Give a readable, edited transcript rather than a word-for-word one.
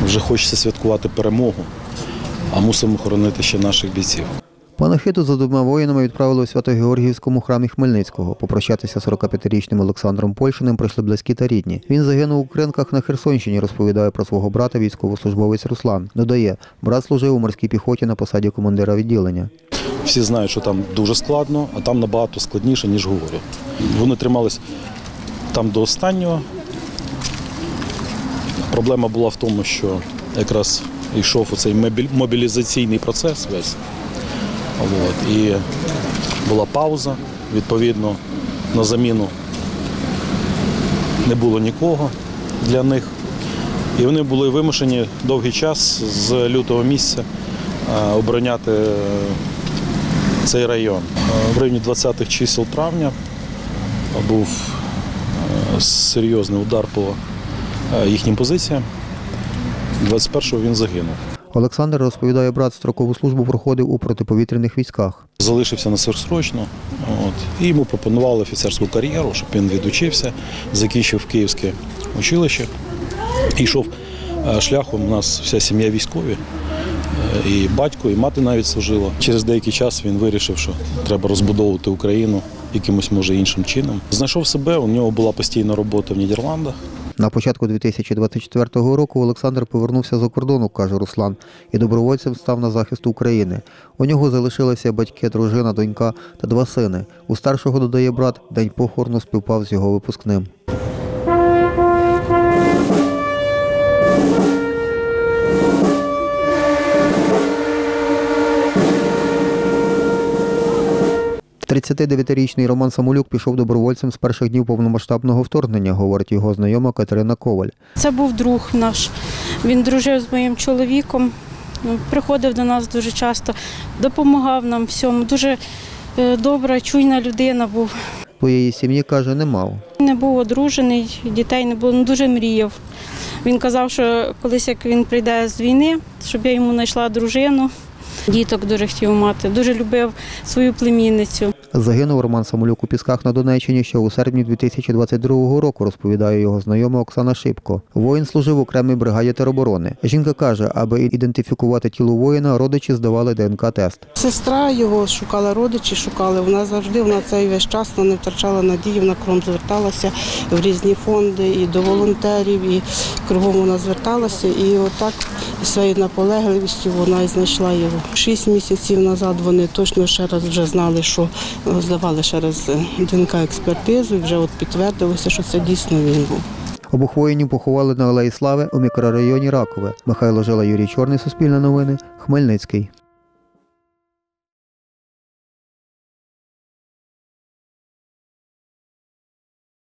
Вже хочеться святкувати перемогу, а мусимо хоронити ще наших бійців. Панахиду за двома воїнами відправили у Свято-Георгіївському храмі Хмельницького. Попрощатися з 45-річним Олександром Польшиним прийшли близькі та рідні. Він загинув у Кринках на Херсонщині, розповідає про свого брата військовослужбовець Руслан. Додає, брат служив у морській піхоті на посаді командира відділення. Всі знають, що там дуже складно, а там набагато складніше, ніж говорять. Вони тримались там до останнього. Проблема була в тому, що якраз йшов оцей мобілізаційний процес весь. І була пауза, відповідно, на заміну не було нікого для них. І вони були вимушені довгий час з лютого місяця обороняти цей район. В районі 20-х чисел травня був серйозний удар по їхнім позиціям. 21-го він загинув. Олександр, розповідає брат, строкову службу проходив у протиповітряних військах. Залишився на сверхсрочно, і йому пропонували офіцерську кар'єру, щоб він відучився, закінчив Київське училище. І йшов шляхом, у нас вся сім'я військові, і батько, і мати навіть служила. Через деякий час він вирішив, що треба розбудовувати Україну якимось, може, іншим чином. Знайшов себе, у нього була постійна робота в Нідерландах. На початку 2024 року Олександр повернувся за кордону, каже Руслан, і добровольцем став на захист України. У нього залишилися батьки, дружина, донька та 2 сини. У старшого, додає брат, день похорону співпав з його випускним. – 39-річний Роман Самолюк пішов добровольцем з перших днів повномасштабного вторгнення, говорить його знайома Катерина Коваль. Це був друг наш. Він дружив з моїм чоловіком, приходив до нас дуже часто, допомагав нам всьому. Дуже добра, чуйна людина був. Своєї сім'ї, каже, не мав. Не був одружений, дітей не було, дуже мріяв. Він казав, що колись, як він прийде з війни, щоб я йому знайшла дружину. Діток дуже хотів мати, дуже любив свою племінницю. Загинув Роман Самолюк у Пісках на Донеччині ще у серпні 2022 року, розповідає його знайома Оксана Шипко. Воїн служив в окремій бригаді тероборони. Жінка каже, аби ідентифікувати тіло воїна, родичі здавали ДНК-тест. Сестра його шукала, родичі шукали. Вона завжди, цей весь час не втрачала надії, вона кругом зверталася в різні фонди, і до волонтерів, і кругом вона зверталася. І отак своєю наполегливістю вона і знайшла його. 6 місяців назад вони точно ще раз вже знали, що здавали ще раз ДНК-експертизу, і вже підтвердилося, що це дійсно він був. Обох воїнів поховали на Алеї Слави у мікрорайоні Ракове. Михайло Жила, Юрій Чорний, Суспільне новини, Хмельницький.